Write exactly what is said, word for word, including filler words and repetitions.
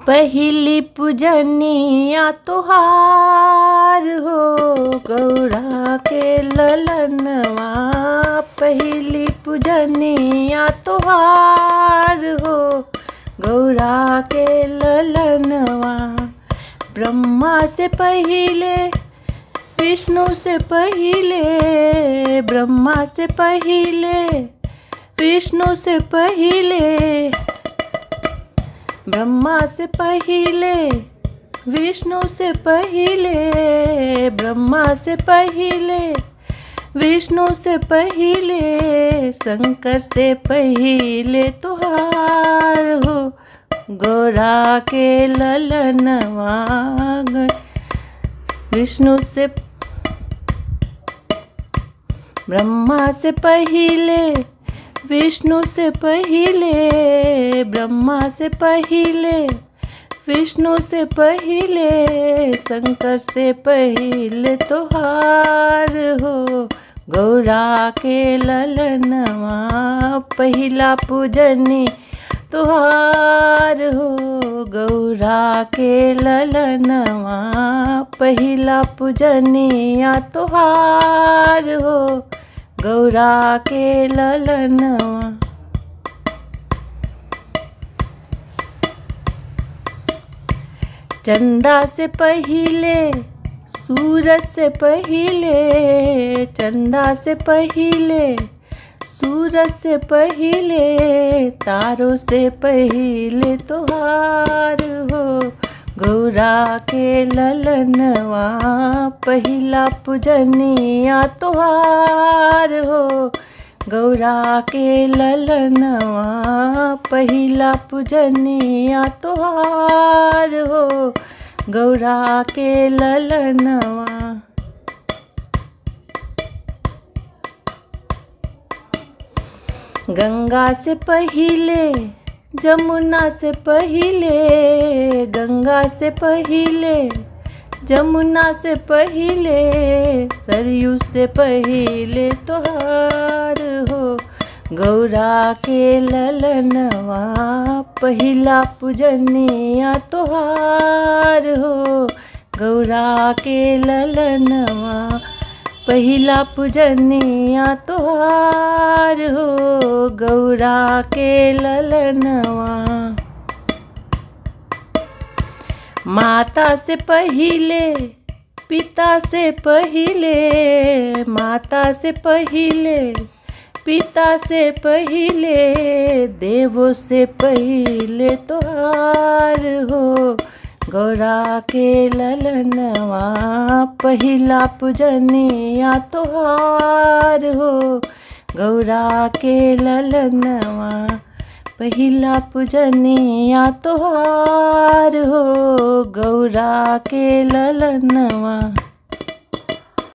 पहिली पूजनिया तोहार हो गौरा के ललनवा। पहिली पूजनिया तोहार हो गौरा के ललनवा। ब्रह्मा से पहिले विष्णु से पहिले, ब्रह्मा से पहिले विष्णु से पहिले, ब्रह्मा से पहिले विष्णु से पहिले, ब्रह्मा से पहिले विष्णु से पहिले, शंकर से पहिले तुहार हो गौरा के ललनवा। विष्णु से ब्रह्मा से पहिले विष्णु से पहिले, ब्रह्मा से पहिले विष्णु से पहिले, शंकर से पहिले तुहार हो गौरा के ललनवा। पहिला पूजनी तुहार हो गौरा के ललनवा। पहिला पूजनिया तुहार हो गौरा के ललनवा। चंदा से पहिले सूरज से पहिले, चंदा से पहिले सूरज से पहिले, तारों से पहिले तुहार हो गौरा के ललनवा। पहिला पूजनिया तुहार हो गौरा के ललनवा। पहिला पूजनिया तुहार हो गौरा के ललनवा। गंगा से पहिले जमुना से पहिले, गंगा से पहिले जमुना से पहिले, सरयू से पहिले तुहार हो गौरा के ललनवा। पहिला पूजनिया तुहार हो गौरा के ललनवा। पहिला पूजनिया तुहार हो गौरा के ललनवा। माता से पहिले पिता से पहिले, माता से पहिले पिता से पहिले, देवों से पहिले तुहार हो गौरा के ललनवा। पहिला पूजनिया तुहार हो गौरा के ललनवा। पहिला पूजनिया तुहार हो गौरा के ललनवा।